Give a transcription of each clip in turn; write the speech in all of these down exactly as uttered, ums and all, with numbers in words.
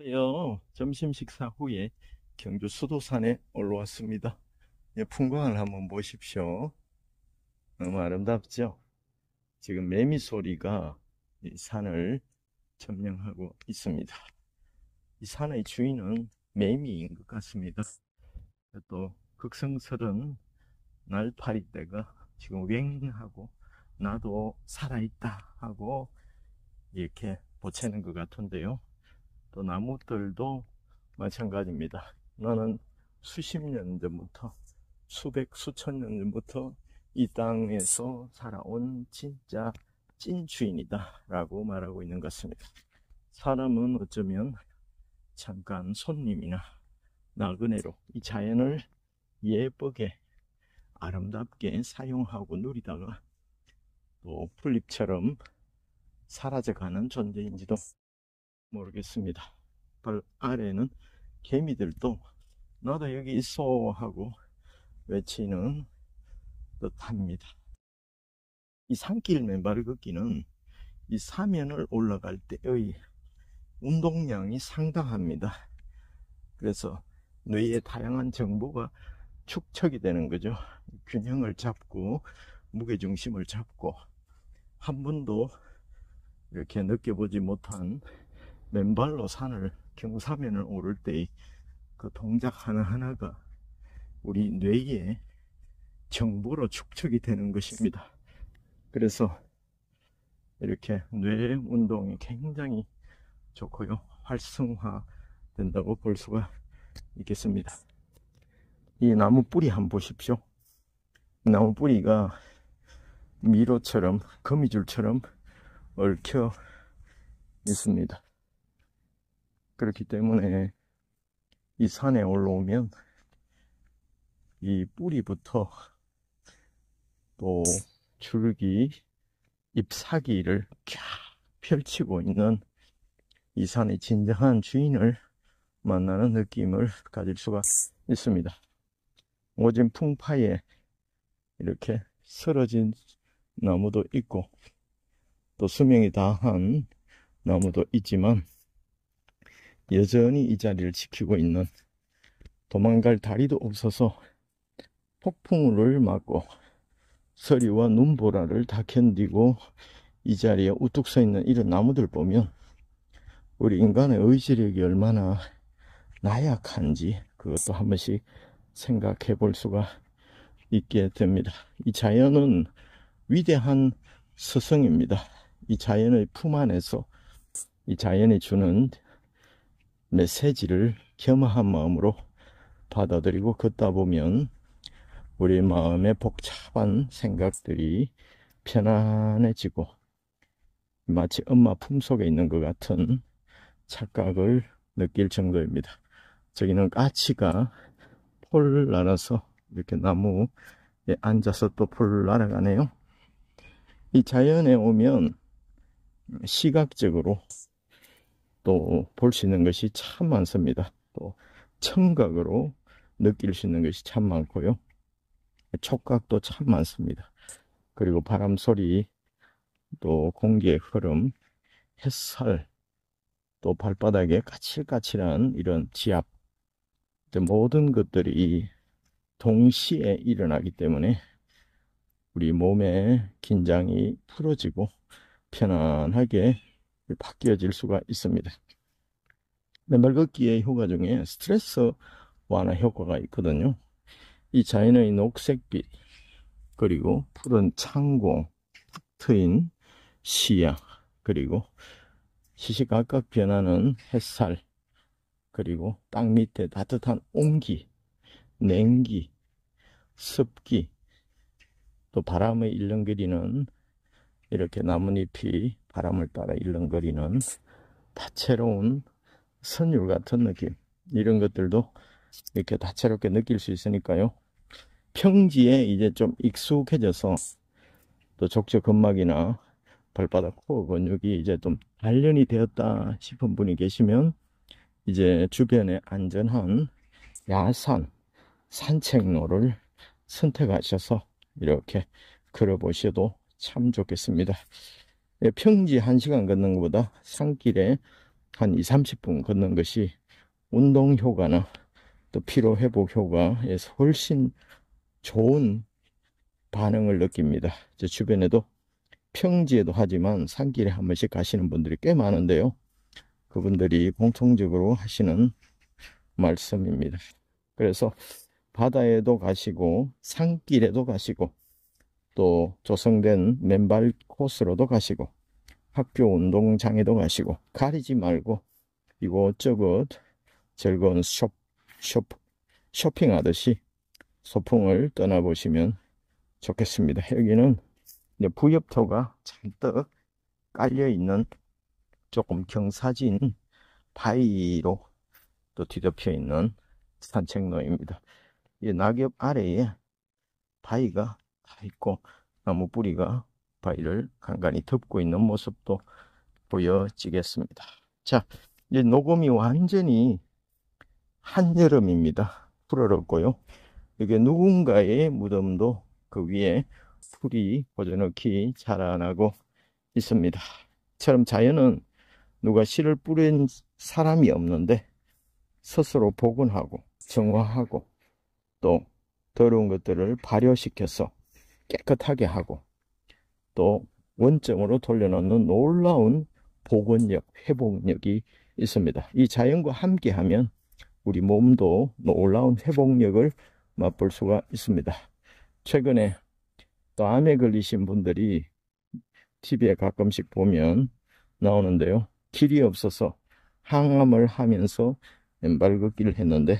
요 점심 식사 후에 경주 수도산에 올라왔습니다. 예, 풍광을 한번 보십시오. 너무 아름답죠? 지금 매미 소리가 이 산을 점령하고 있습니다. 이 산의 주인은 매미인 것 같습니다. 또 극성스런 날파리떼가 지금 웽 하고 나도 살아있다 하고 이렇게 보채는 것 같은데요. 또 나무들도 마찬가지입니다. 나는 수십 년 전부터, 수백, 수천 년 전부터 이 땅에서 살아온 진짜 찐 주인이다 라고 말하고 있는 것 같습니다. 사람은 어쩌면 잠깐 손님이나 나그네로 이 자연을 예쁘게 아름답게 사용하고 누리다가 또 풀잎처럼 사라져가는 존재인지도 모르겠습니다. 발 아래는 개미들도 나도 여기 있어 하고 외치는 듯합니다. 이 산길 맨발을 걷기는 이 사면을 올라갈 때의 운동량이 상당합니다. 그래서 뇌에 다양한 정보가 축적이 되는 거죠. 균형을 잡고 무게중심을 잡고 한 번도 이렇게 느껴보지 못한 맨발로 산을 경사면을 오를 때의 그 동작 하나하나가 우리 뇌에 정보로 축적이 되는 것입니다. 그래서 이렇게 뇌 운동이 굉장히 좋고요, 활성화 된다고 볼 수가 있겠습니다. 이 나무 뿌리 한번 보십시오. 나무 뿌리가 미로처럼 거미줄처럼 얽혀 있습니다. 그렇기 때문에 이 산에 올라오면 이 뿌리부터 또 줄기, 잎사귀를 쫙 펼치고 있는 이 산의 진정한 주인을 만나는 느낌을 가질 수가 있습니다. 오진 풍파에 이렇게 쓰러진 나무도 있고 또 수명이 다한 나무도 있지만 여전히 이 자리를 지키고 있는, 도망갈 다리도 없어서 폭풍우를 맞고 서리와 눈보라를 다 견디고 이 자리에 우뚝 서 있는 이런 나무들 보면 우리 인간의 의지력이 얼마나 나약한지 그것도 한 번씩 생각해 볼 수가 있게 됩니다. 이 자연은 위대한 스승입니다. 이 자연의 품 안에서 이 자연이 주는 메시지를 겸허한 마음으로 받아들이고 걷다 보면 우리 마음의 복잡한 생각들이 편안해지고 마치 엄마 품속에 있는 것 같은 착각을 느낄 정도입니다. 저기는 까치가 폴 날아서 이렇게 나무에 앉아서 또 폴 날아가네요. 이 자연에 오면 시각적으로 또 볼 수 있는 것이 참 많습니다. 또 청각으로 느낄 수 있는 것이 참 많고요, 촉각도 참 많습니다. 그리고 바람 소리, 또 공기의 흐름, 햇살, 또 발바닥에 까칠까칠한 이런 지압, 모든 것들이 동시에 일어나기 때문에 우리 몸의 긴장이 풀어지고 편안하게 바뀌어질 수가 있습니다. 맨발 걷기의 효과 중에 스트레스 완화 효과가 있거든요. 이 자연의 녹색빛, 그리고 푸른 창공, 트인 시야, 그리고 시시각각 변하는 햇살, 그리고 땅 밑에 따뜻한 온기, 냉기, 습기, 또 바람의 일렁거리는, 이렇게 나뭇잎이 바람을 따라 일렁거리는 다채로운 선율 같은 느낌, 이런 것들도 이렇게 다채롭게 느낄 수 있으니까요, 평지에 이제 좀 익숙해져서 또 족저 근막이나 발바닥 코어 근육이 이제 좀 단련이 되었다 싶은 분이 계시면 이제 주변에 안전한 야산 산책로를 선택하셔서 이렇게 걸어보셔도 참 좋겠습니다. 평지 한 시간 걷는 것보다 산길에 한 이, 삼십 분 걷는 것이 운동 효과나 또 피로 회복 효과에서 훨씬 좋은 반응을 느낍니다. 제 주변에도 평지에도 하지만 산길에 한 번씩 가시는 분들이 꽤 많은데요. 그분들이 공통적으로 하시는 말씀입니다. 그래서 바다에도 가시고 산길에도 가시고 또 조성된 맨발 코스로도 가시고 학교 운동장에도 가시고 가리지 말고 이곳저곳 즐거운 쇼, 쇼, 쇼핑하듯이 소풍을 떠나보시면 좋겠습니다. 여기는 이제 부엽토가 잔뜩 깔려있는 조금 경사진 바위로 또 뒤덮여 있는 산책로입니다. 이 낙엽 아래에 바위가 다 있고 나무 뿌리가 바위를 간간히 덮고 있는 모습도 보여지겠습니다. 자, 이제 녹음이 완전히 한여름입니다. 푸르렀고요. 이게 누군가의 무덤도 그 위에 풀이 고저넉히 자라나고 있습니다. 처럼 자연은 누가 씨를 뿌린 사람이 없는데 스스로 복원하고 정화하고 또 더러운 것들을 발효시켜서 깨끗하게 하고 또 원점으로 돌려놓는 놀라운 복원력, 회복력이 있습니다. 이 자연과 함께하면 우리 몸도 놀라운 회복력을 맛볼 수가 있습니다. 최근에 또 암에 걸리신 분들이 티비에 가끔씩 보면 나오는데요. 길이 없어서 항암을 하면서 맨발 걷기를 했는데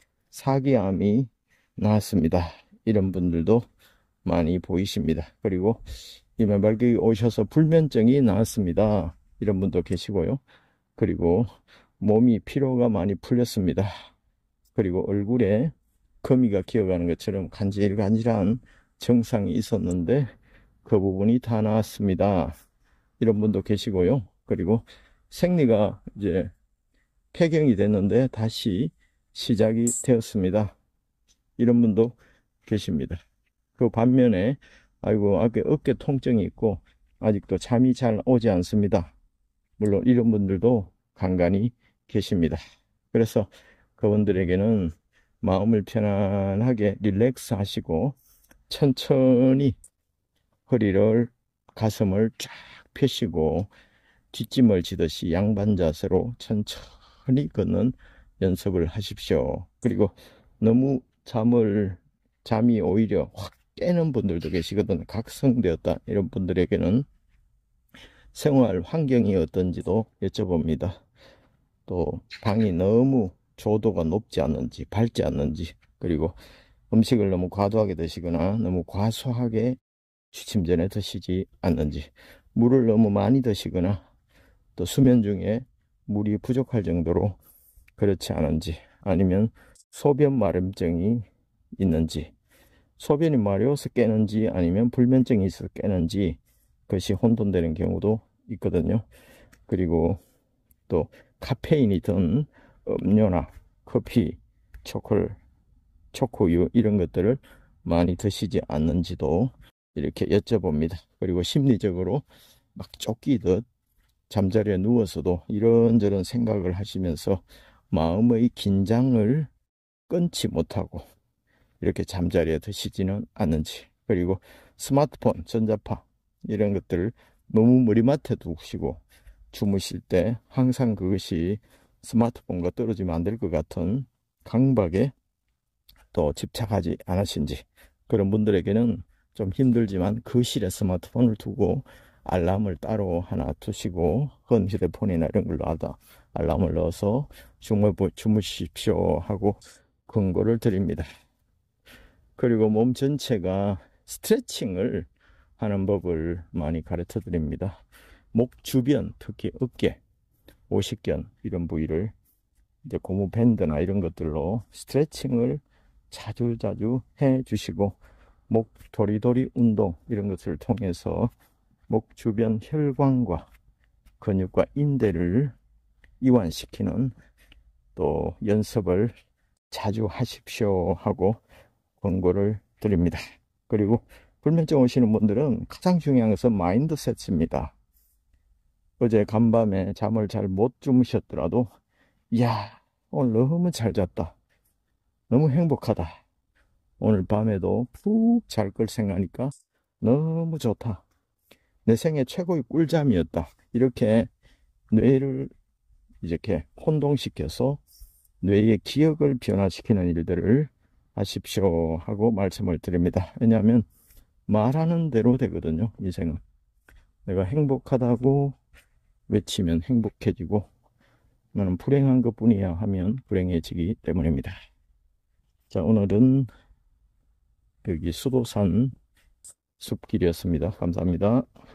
사기암이 나왔습니다. 이런 분들도 많이 보이십니다. 그리고 이 맨발 걷기 오셔서 불면증이 나왔습니다. 이런 분도 계시고요. 그리고 몸이 피로가 많이 풀렸습니다. 그리고 얼굴에 거미가 기어가는 것처럼 간질간질한 증상이 있었는데 그 부분이 다 나았습니다. 이런 분도 계시고요. 그리고 생리가 이제 폐경이 됐는데 다시 시작이 되었습니다. 이런 분도 계십니다. 그 반면에 아이고 어깨, 어깨 통증이 있고 아직도 잠이 잘 오지 않습니다. 물론 이런 분들도 간간히 계십니다. 그래서 그분들에게는 마음을 편안하게 릴렉스 하시고 천천히 허리를 가슴을 쫙 펴시고 뒷짐을 지듯이 양반 자세로 천천히 걷는 연습을 하십시오. 그리고 너무 잠을 잠이 오히려 확 깨는 분들도 계시거든요. 각성되었다 이런 분들에게는 생활 환경이 어떤지도 여쭤봅니다. 또 방이 너무 조도가 높지 않는지 밝지 않는지 그리고 음식을 너무 과도하게 드시거나 너무 과소하게 취침 전에 드시지 않는지 물을 너무 많이 드시거나 또 수면 중에 물이 부족할 정도로 그렇지 않은지 아니면 소변 마름증이 있는지 소변이 마려워서 깨는지 아니면 불면증이 있어서 깨는지 그것이 혼돈되는 경우도 있거든요. 그리고 또 카페인이 든 음료나 커피, 초콜, 초코우유 이런 것들을 많이 드시지 않는지도 이렇게 여쭤봅니다. 그리고 심리적으로 막 쫓기듯 잠자리에 누워서도 이런저런 생각을 하시면서 마음의 긴장을 끊지 못하고 이렇게 잠자리에 드시지는 않는지 그리고 스마트폰, 전자파 이런 것들을 너무 머리맡에 두시고 주무실 때 항상 그것이 스마트폰과 떨어지면 안 될 것 같은 강박에 또 집착하지 않으신지 그런 분들에게는 좀 힘들지만 거실에 스마트폰을 두고 알람을 따로 하나 두시고 헌 휴대폰이나 이런 걸로 하다 알람을 넣어서 주무, 주무십시오 하고 권고를 드립니다. 그리고 몸 전체가 스트레칭을 하는 법을 많이 가르쳐 드립니다. 목 주변 특히 어깨, 오십견 이런 부위를 이제 고무 밴드나 이런 것들로 스트레칭을 자주자주 해 주시고 목 도리도리 운동 이런 것을 통해서 목 주변 혈관과 근육과 인대를 이완시키는 또 연습을 자주 하십시오 하고 권고를 드립니다. 그리고 불면증 오시는 분들은 가장 중요한 것은 마인드셋입니다. 어제 간밤에 잠을 잘 못 주무셨더라도, 이야, 오늘 너무 잘 잤다. 너무 행복하다. 오늘 밤에도 푹 잘 걸 생각하니까 너무 좋다. 내 생애 최고의 꿀잠이었다. 이렇게 뇌를 이렇게 혼동시켜서 뇌의 기억을 변화시키는 일들을 하십시오 하고 말씀을 드립니다. 왜냐하면 말하는 대로 되거든요. 인생은. 내가 행복하다고 외치면 행복해지고 나는 불행한 것뿐이야 하면 불행해지기 때문입니다. 자, 오늘은 여기 수도산 숲길이었습니다. 감사합니다.